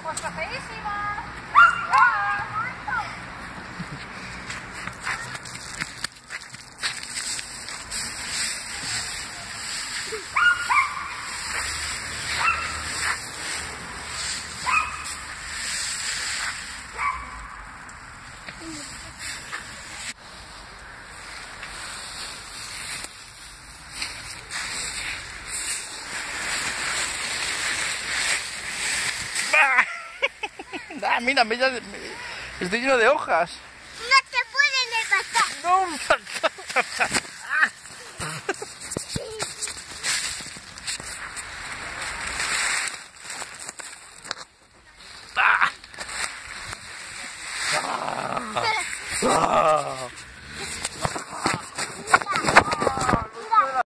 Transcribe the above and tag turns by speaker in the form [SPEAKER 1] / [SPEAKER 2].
[SPEAKER 1] ¡Vuestro feísimo!
[SPEAKER 2] Ah, mira, estoy lleno de hojas.
[SPEAKER 3] No te pueden pasar.
[SPEAKER 2] No, ah.